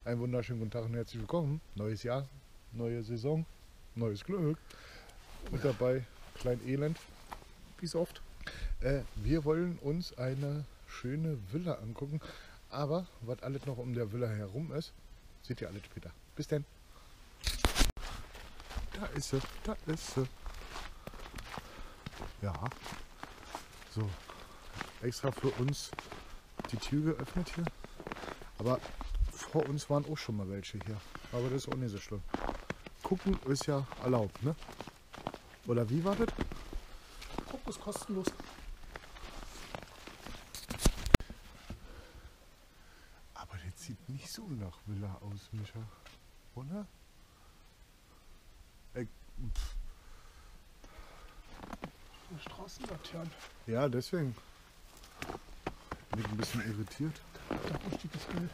Einen wunderschönen guten Tag und herzlich willkommen. Neues Jahr, neue Saison, neues Glück. Und dabei klein Elend, wie so oft. Wir wollen uns eine schöne Villa angucken. Aber was alles noch um der Villa herum ist, seht ihr alles später. Bis denn. Da ist sie, da ist sie. Ja. So, extra für uns die Tür geöffnet hier. Aber vor uns waren auch schon mal welche hier. Aber das ist auch nicht so schlimm. Gucken ist ja erlaubt, ne? Oder wie war das? Gucken ist kostenlos. Aber das sieht nicht so nach Villa aus, Micha. Oder? Straßenlaternen. Ja, deswegen. Bin ich ein bisschen irritiert. Da steht das Bild.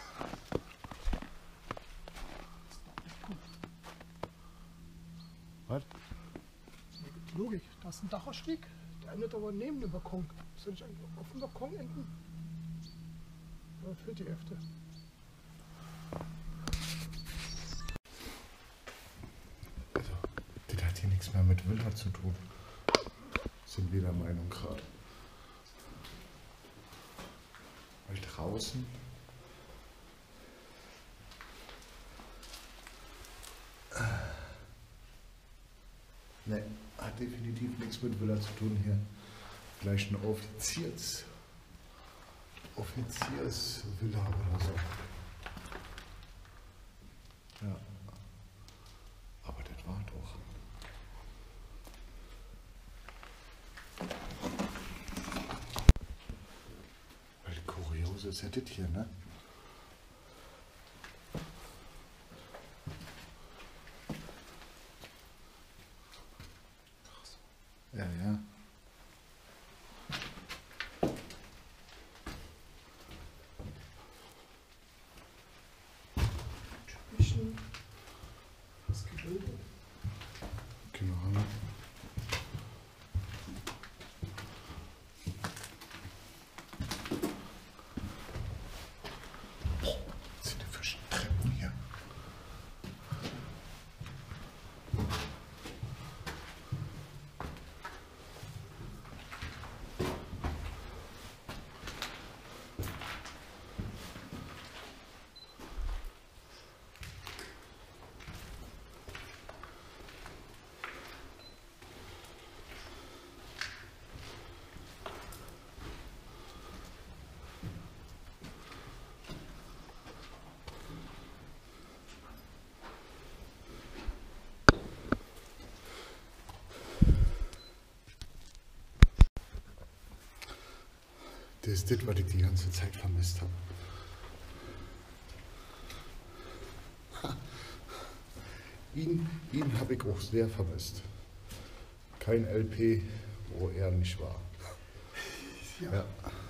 Was? Logik, da ist ein Dachausstieg. Der endet aber neben dem Balkon. Soll ich eigentlich auf dem Balkon enden? Da fehlt die Hälfte. Also, das hat hier nichts mehr mit Villa zu tun. Sind wir der Meinung gerade. Weil draußen ne, hat definitiv nichts mit Villa zu tun hier. Vielleicht eine Offiziersvilla oder so. Ja. Aber das war doch. Weil kurios ist ja das hier, ne? Ja, ja. Typischen. Das Gebilde. Genau. Was sind denn für Treppen hier? Das ist das, was ich die ganze Zeit vermisst habe. Ihn habe ich auch sehr vermisst. Kein LP, wo er nicht war. Ja.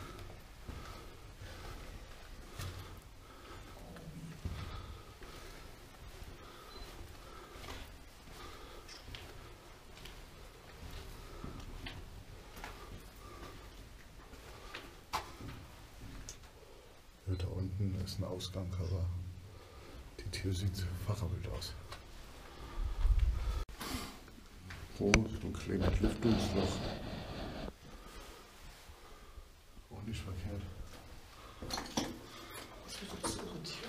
Da unten ist ein Ausgang, aber die Tür sieht verrammelt aus. Oh, so ein kleines Lüftungsloch. Auch nicht verkehrt. Was wird das irritiert?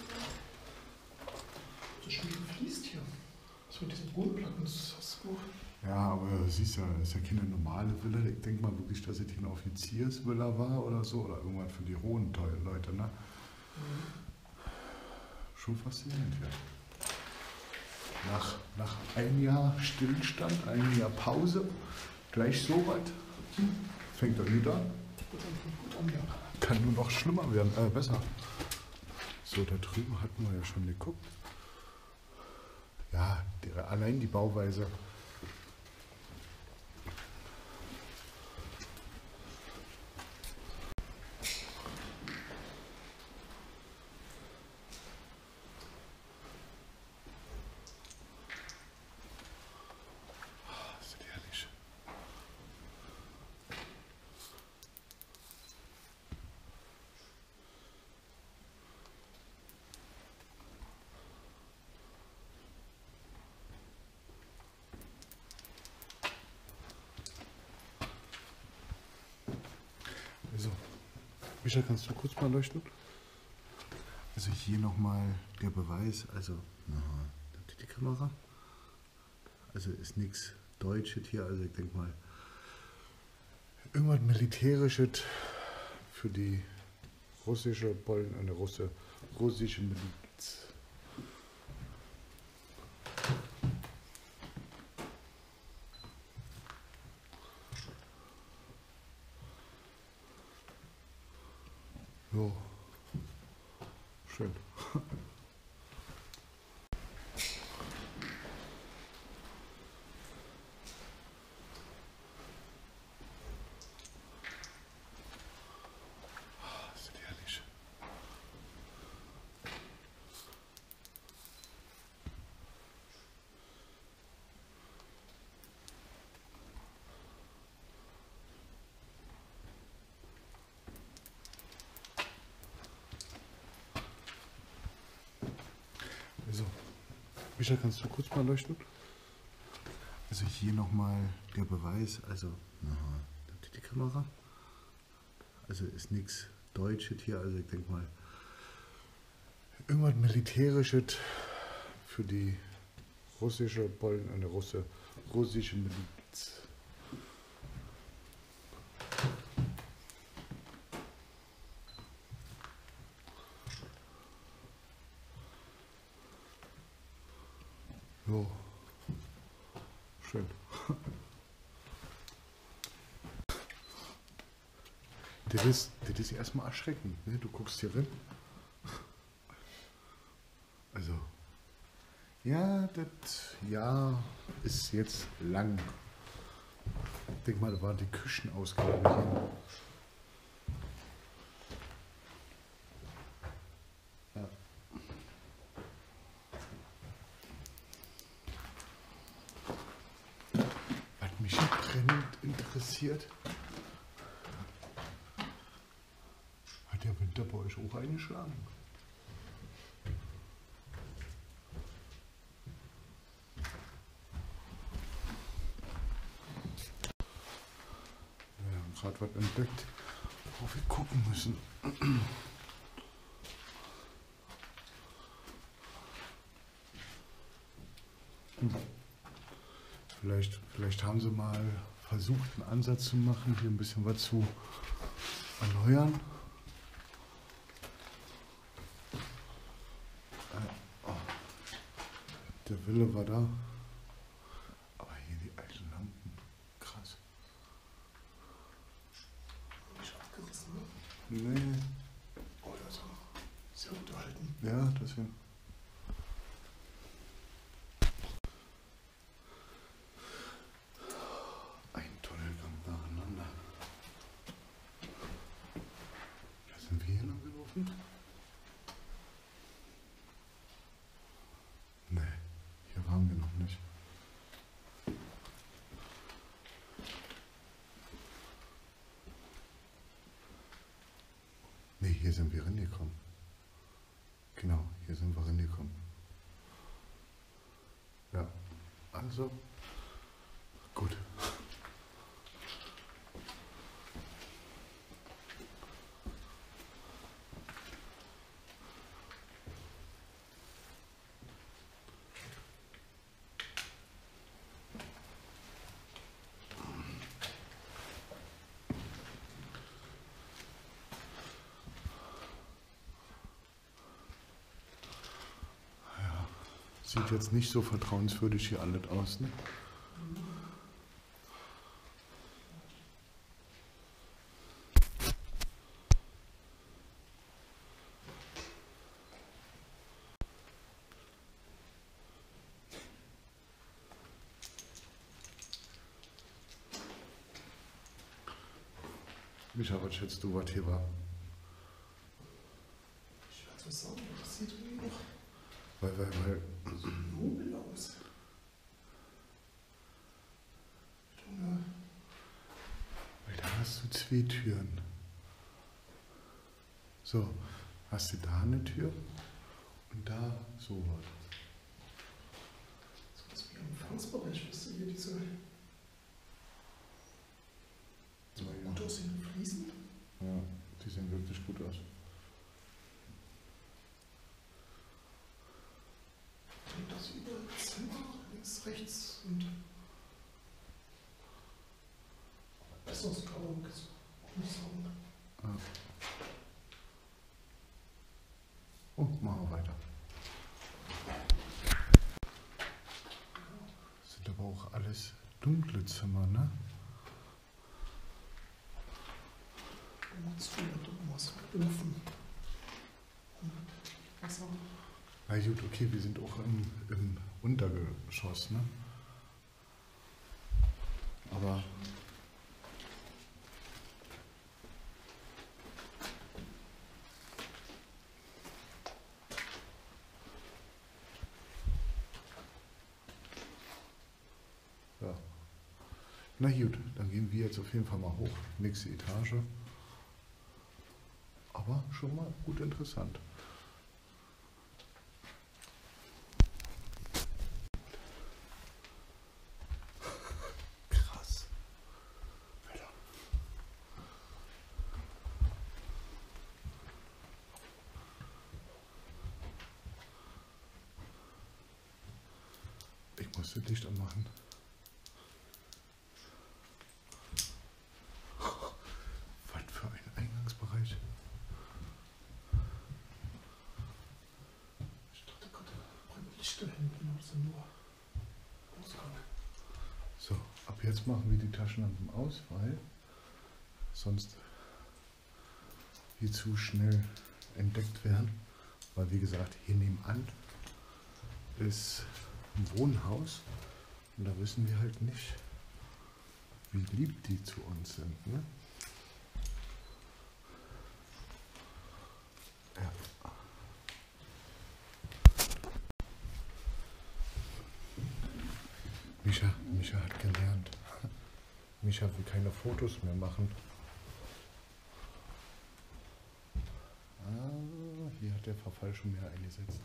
So schön fließt hier. Das mit diesen Bodenplatten, das ist gut. Ja, aber siehst ja, das ist ja keine normale Villa. Ich denke mal wirklich, dass es hier eine Offiziersvilla war oder so. Oder irgendwann für die hohen tollen Leute, ne? Schon faszinierend, ja. Nach einem Jahr Stillstand, einem Jahr Pause, gleich so weit, fängt er wieder an. Gut an, ja. Kann nur noch schlimmer werden, besser. So, da drüben hatten wir ja schon geguckt. Ja, allein die Bauweise. Micha, kannst du kurz mal leuchten? Also hier nochmal der Beweis, also die Kamera. Also ist nichts Deutsches hier, also ich denke mal irgendwas Militärisches für die russische Pollen, eine russische Miliz. Jo, schön. Ist das herrlich. Also, Micha, kannst du kurz mal leuchten? Also hier nochmal der Beweis, also die Kamera. Also ist nichts Deutsches hier, also ich denke mal irgendwas Militärisches für die russische Pollen, eine russische Miliz. Jo, schön. Das ist erstmal erschreckend, ne? Du guckst hier rein. Also, ja, das Jahr ist jetzt lang. Ich denke mal, da war die Küchenausgabe hier. Ja. Was mich brennend interessiert, hat der Winter bei euch auch eingeschlagen? Wir haben gerade was entdeckt, wo wir gucken müssen. Vielleicht haben sie mal versucht, einen Ansatz zu machen, hier ein bisschen was zu erneuern. Der Wille war da. Aber hier die alten Lampen. Krass. Nicht abgerissen, ne? Nee. Oh, das ist sehr unterhalten. Ja, deswegen. Ein Tunnelgang nacheinander. Da sind wir hier lang gelaufen? Nee, hier waren wir noch nicht. Nee, hier sind wir reingekommen. Genau, hier sind wir reingekommen. Ja, also, gut. Sieht jetzt nicht so vertrauenswürdig hier alles aus, ne? Micha, was schätzt du, was hier war? Ich weiß was sagen, das sieht irgendwie noch Weil so nobel aus. Junge. Weil da hast du zwei Türen. So, hast du da eine Tür und da sowas. So was wie im Empfangsbereich, was du hier diese So, ja. gut aussehenden Fliesen. Ja, die sind wirklich rechts und Messungsgrabung ist nicht so. Oh, machen wir weiter. Das sind aber auch alles dunkle Zimmer, ne? Na gut, okay, wir sind auch im Untergeschoss, ne? Aber ja. Na gut, dann gehen wir jetzt auf jeden Fall mal hoch. Nächste Etage. Aber schon mal gut interessant. Krass. Alter. Ich muss das Licht anmachen. Was für ein Eingangsbereich. So, ab jetzt machen wir die Taschenlampen aus, weil sonst hier zu schnell entdeckt werden. Weil wie gesagt, hier nebenan ist ein Wohnhaus und da wissen wir halt nicht, wie lieb die zu uns sind. Ne? Ja. Micha hat gelernt. Micha will keine Fotos mehr machen. Ah, hier hat der Verfall schon mehr eingesetzt.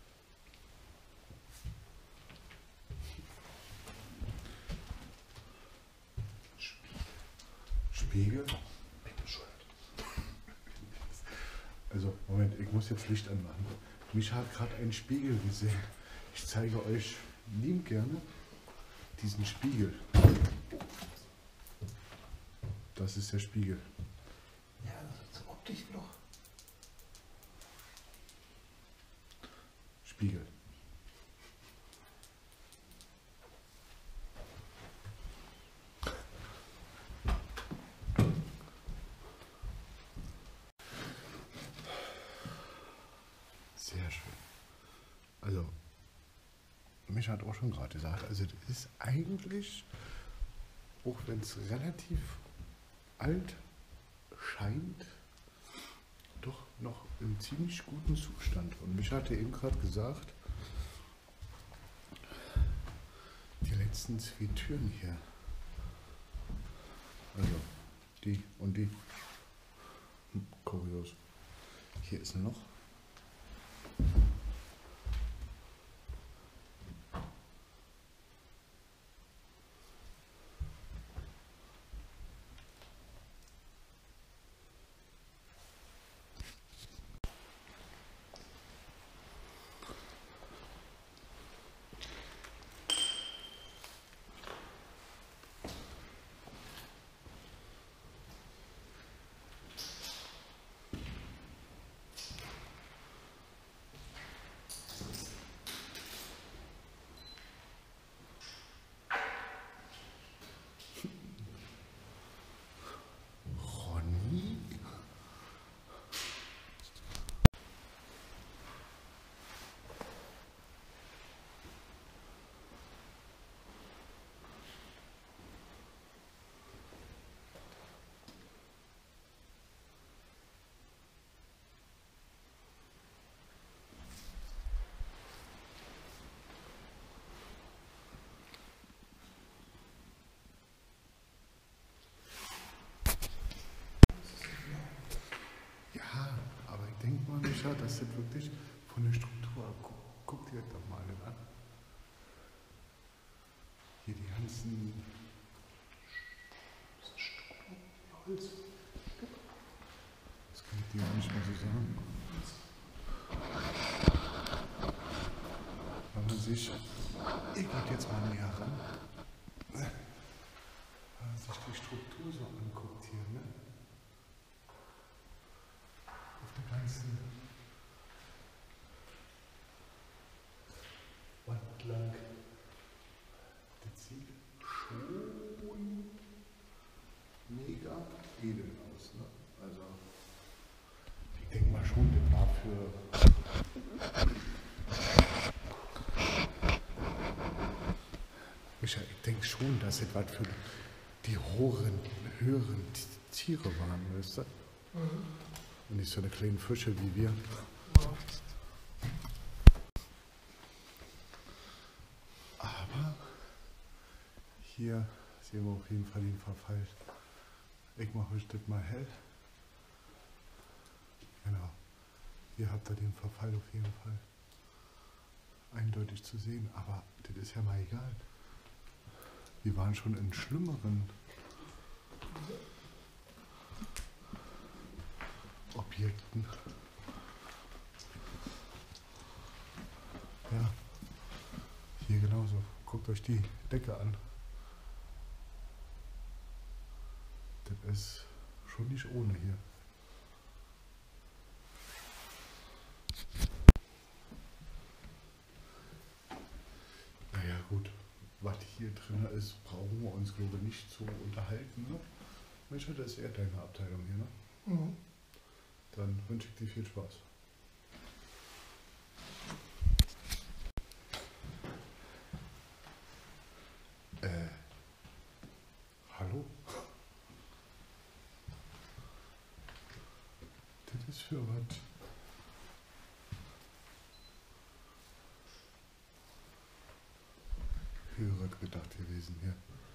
Spiegel? Also, Moment, ich muss jetzt Licht anmachen. Micha hat gerade einen Spiegel gesehen. Ich zeige euch lieb gerne diesen Spiegel. Das ist der Spiegel. Ja, das ist optisch noch. Spiegel. Sehr schön. Also, Micha hat auch schon gerade gesagt, also das ist eigentlich, auch wenn es relativ alt scheint, doch noch im ziemlich guten Zustand. Und Micha hatte eben gerade gesagt, die letzten 2 Türen hier, also die und die, kurios. Hier ist ein Loch. Micha, das sind wirklich von der Struktur. Guck dir das doch mal an. Hier die ganzen Holz. Das kann ich dir auch nicht mal so sagen. Wenn man sich, ich würde jetzt jetzt mal näher ran. Wenn man sich die Struktur so anguckt hier, ne? Auf der ganzen Wand lang. Das sieht schon mega edel aus, ne? Also, ich denke mal schon, das war für Micha, ich denke schon, dass es was für die höheren Tiere waren, weißt du? Und nicht so eine kleine Fische wie wir. Aber hier sehen wir auf jeden Fall den Verfall. Ich mache euch das mal hell. Genau. Hier habt ihr den Verfall auf jeden Fall eindeutig zu sehen. Aber das ist ja mal egal. Wir waren schon in schlimmeren Objekten. Ja, hier genauso. Guckt euch die Decke an. Das ist schon nicht ohne hier. Naja gut, was hier drin ist, brauchen wir uns glaube ich nicht zu unterhalten. Ne? Micha, das ist eher deine Abteilung hier, ne? Mhm. Dann wünsche ich dir viel Spaß. Hallo? Das ist für was? Höheres gedacht gewesen hier.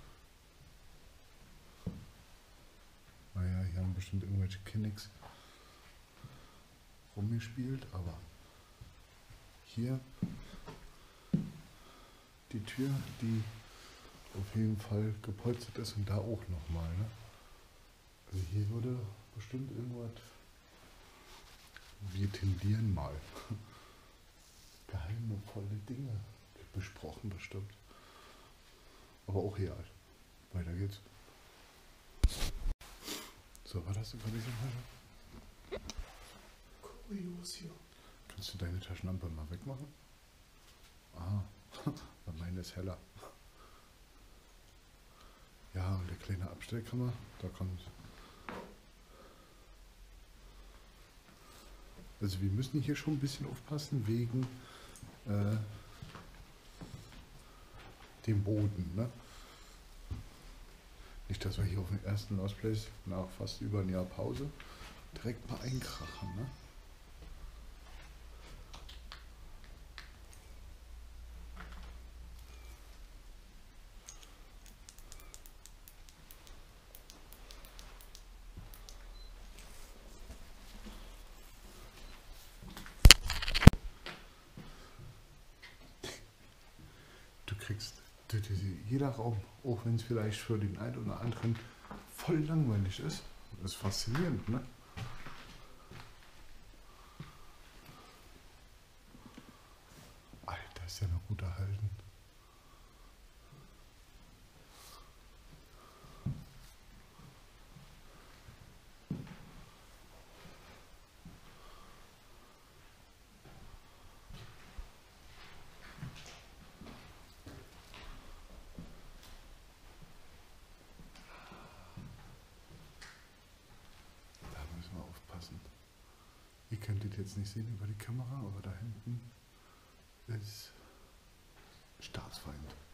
Naja, hier haben bestimmt irgendwelche Kinects rumgespielt, aber hier die Tür, die auf jeden Fall gepolstert ist und da auch nochmal. Ne? Also hier würde bestimmt irgendwas, wir tendieren mal, geheimnisvolle Dinge besprochen bestimmt. Aber auch real. Weiter geht's. So, was hast du gerade gesagt? Kurios hier. Kannst du deine Taschenlampe mal wegmachen? Ah, weil meine ist heller. Ja, und der kleine Abstellkammer, da kommt. Also wir müssen hier schon ein bisschen aufpassen wegen dem Boden, ne? Nicht, dass wir hier auf dem ersten Lost Place nach fast über ein Jahr Pause direkt mal einkrachen, ne? Du kriegst jeder Raum, auch wenn es vielleicht für den einen oder anderen voll langweilig ist, das ist faszinierend, ne? Alter, ist ja noch gut erhalten. Ihr könnt das jetzt nicht sehen über die Kamera, aber da hinten ist Staatsfeind.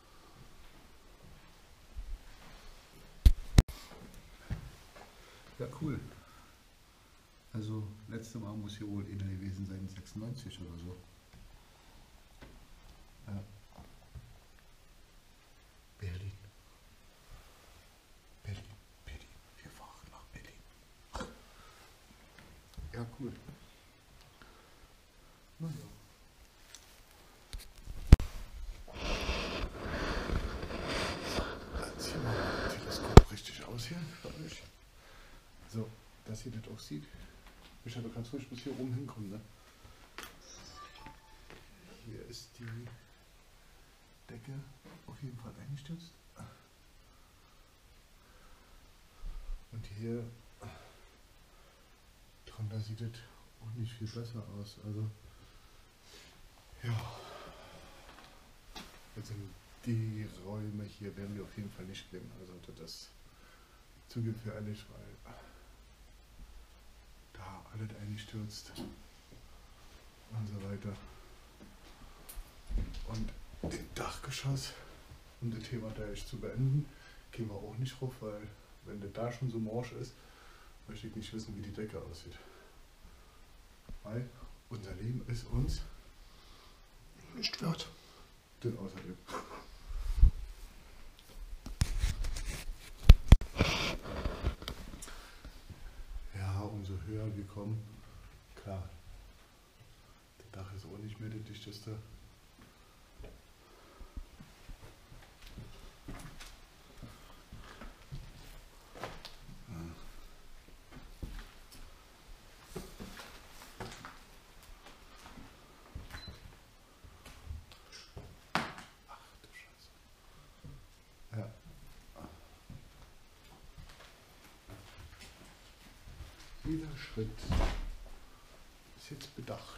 Ja, cool. Also, letzte Mal muss hier wohl inner gewesen sein, 96 oder so. Ja. Berlin. Berlin. Wir fahren nach Berlin. Ja, cool. Na ja. Zieh mal das Teleskop richtig aus hier für euch. So, dass ihr das auch sieht. Micha, du kannst ruhig bis hier oben hinkommen, ne? Hier ist die Decke auf jeden Fall eingestürzt. Und hier drunter sieht es auch nicht viel besser aus. Also ja, also die Räume hier werden wir auf jeden Fall nicht gehen. Also das ist zu gefährlich, weil da alles eingestürzt und so weiter. Und den Dachgeschoss, um das Thema da echt zu beenden, gehen wir auch nicht rauf, weil wenn das da schon so morsch ist, möchte ich nicht wissen, wie die Decke aussieht. Weil unser Leben ist uns Nicht wert. denn außerdem. Ja, umso höher wir kommen, klar, das Dach ist auch nicht mehr das dichteste. Ja. Jeder Schritt ist jetzt bedacht.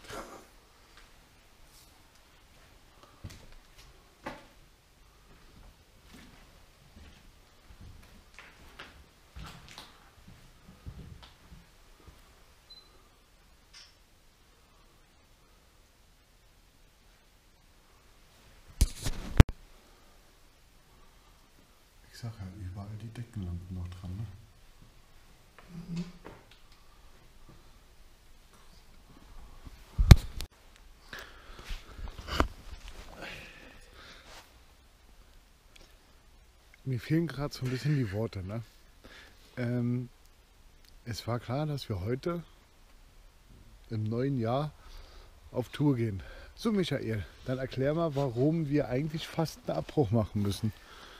Ich sag ja, überall die Deckenlampen noch dran, ne? Mir fehlen gerade so ein bisschen die Worte, ne? Es war klar, dass wir heute im neuen Jahr auf Tour gehen. So, Michael, dann erklär mal, warum wir eigentlich fast einen Abbruch machen müssen.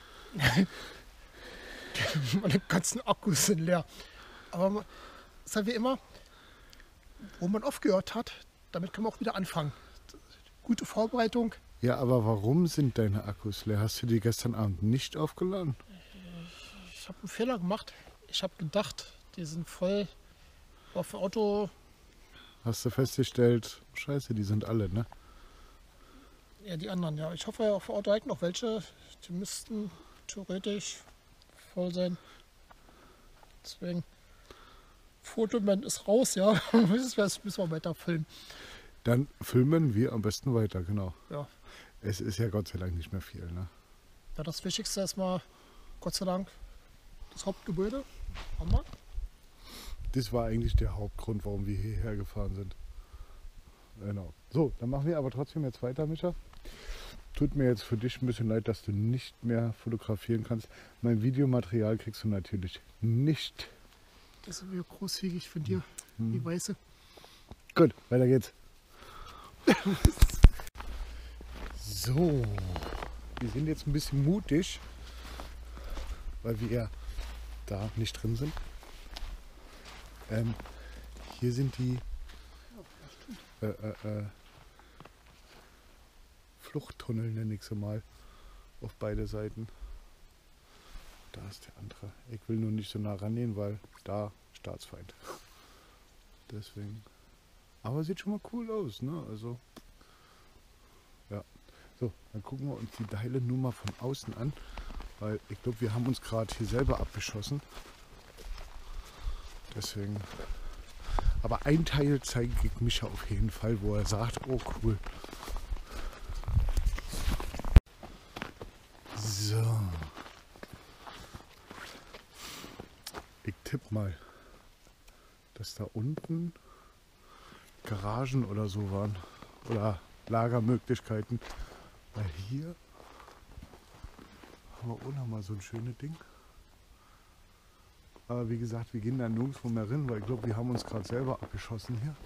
Meine ganzen Akkus sind leer. Aber es ist halt wie immer, wo man aufgehört hat, damit kann man auch wieder anfangen. Gute Vorbereitung. Ja, aber warum sind deine Akkus leer? Hast du die gestern Abend nicht aufgeladen? Ich habe einen Fehler gemacht. Ich habe gedacht, die sind voll auf dem Auto. Hast du festgestellt, scheiße, die sind alle, ne? Ja, die anderen, ja. Ich hoffe, auf dem Auto hängen noch welche. Die müssten theoretisch voll sein. Deswegen, Fotoman ist raus, ja. Das müssen wir weiter filmen. Dann filmen wir am besten weiter, genau. Ja. Es ist ja Gott sei Dank nicht mehr viel, ne? Ja, das Wichtigste ist mal, Gott sei Dank, das Hauptgebäude. Haben wir. Das war eigentlich der Hauptgrund, warum wir hierher gefahren sind. Genau. So, dann machen wir aber trotzdem jetzt weiter, Micha. Tut mir jetzt für dich ein bisschen leid, dass du nicht mehr fotografieren kannst. Mein Videomaterial kriegst du natürlich nicht. Das ist wieder großzügig von dir, die Weiße. Gut, weiter geht's. So, wir sind jetzt ein bisschen mutig, weil wir ja da nicht drin sind. Hier sind die Fluchttunnel, nenne ich sie mal, auf beide Seiten. Da ist der andere. Ich will nur nicht so nah rangehen, weil da Staatsfeind. Deswegen. Aber sieht schon mal cool aus, ne? Also, ja. So, dann gucken wir uns die Teile nur mal von außen an, weil ich glaube, wir haben uns gerade hier selber abgeschossen. Deswegen. Aber ein Teil zeige ich Micha auf jeden Fall, wo er sagt, oh cool. So. Ich tippe mal, dass da unten Garagen oder so waren. Oder Lagermöglichkeiten. Weil hier haben wir auch noch mal so ein schönes Ding. Aber wie gesagt, wir gehen da nirgendwo mehr rein, weil ich glaube, wir haben uns gerade selber abgeschossen hier.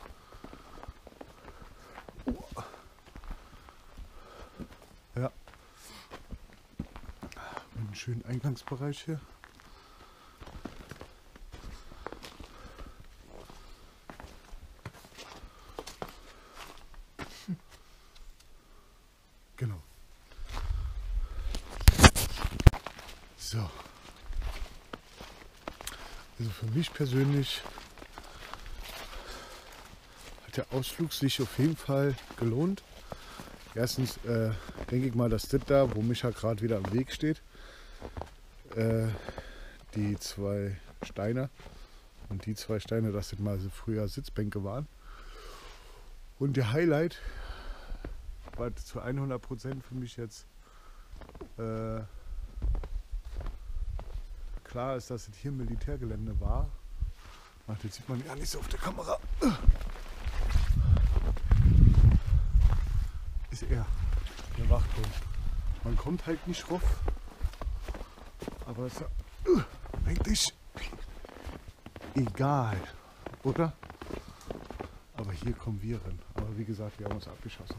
Oh. Ja. Einen schönen Eingangsbereich hier. Genau. Also für mich persönlich hat der Ausflug sich auf jeden Fall gelohnt. Erstens denke ich mal, dass das da, wo Micha gerade wieder am Weg steht, die 2 Steine und die 2 Steine, dass das mal so früher Sitzbänke waren. Und der Highlight war zu 100% für mich jetzt klar ist, dass es hier Militärgelände war. Ach, das sieht man ja nicht so auf der Kamera. Ist er, der Wachturm. Man kommt halt nicht rauf. Aber es ist ja eigentlich egal, oder? Aber hier kommen wir rein. Aber wie gesagt, wir haben uns abgeschossen.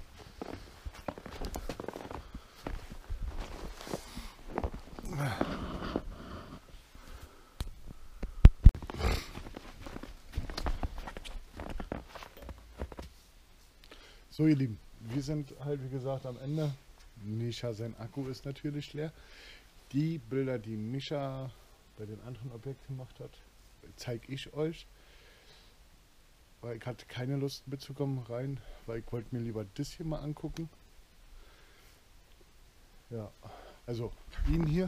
So ihr Lieben, wir sind halt wie gesagt am Ende. Micha, sein Akku ist natürlich leer. Die Bilder, die Micha bei den anderen Objekten gemacht hat, zeige ich euch. Weil ich hatte keine Lust mitzukommen rein, weil ich wollte mir lieber das hier mal angucken. Ja, also ihn hier.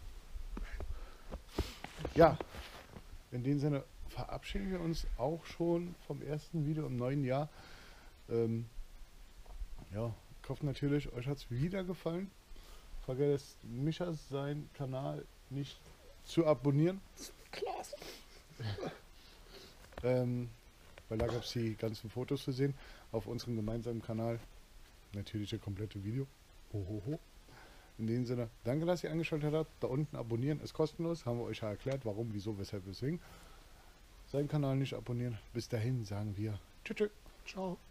Ja, in dem Sinne verabschieden wir uns auch schon vom ersten Video im neuen Jahr. Ja, ich hoffe natürlich, euch hat es wieder gefallen. Vergesst Michas seinen Kanal nicht zu abonnieren. Klasse. Weil da gab es die ganzen Fotos zu sehen auf unserem gemeinsamen Kanal. Natürlich das komplette Video. Hohoho. In dem Sinne, danke, dass ihr eingeschaltet habt. Da unten abonnieren ist kostenlos. Haben wir euch ja erklärt, warum, wieso, weshalb, weswegen. Seinen Kanal nicht abonnieren. Bis dahin sagen wir tschüss. Ciao.